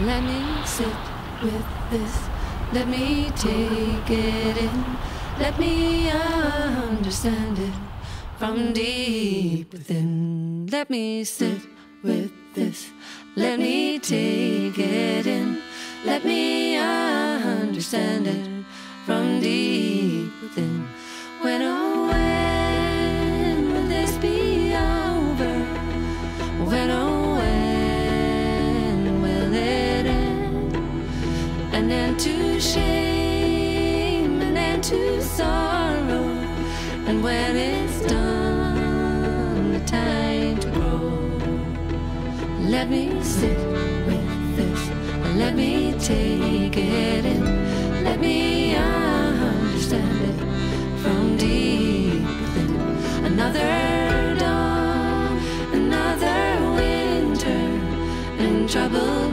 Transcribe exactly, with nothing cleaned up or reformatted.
Let me sit with this. Let me take it in. Let me understand it from deep within. Let me sit with this. Let me take it in. Let me understand it from deep within. When, oh, when will this be over? When, oh, when will it end? An end to shame, an end to sorrow. And when it's done, the time to grow. Let me sit with this. Let me take it in. Let me understand it from deep within. Another dawn, another winter, and trouble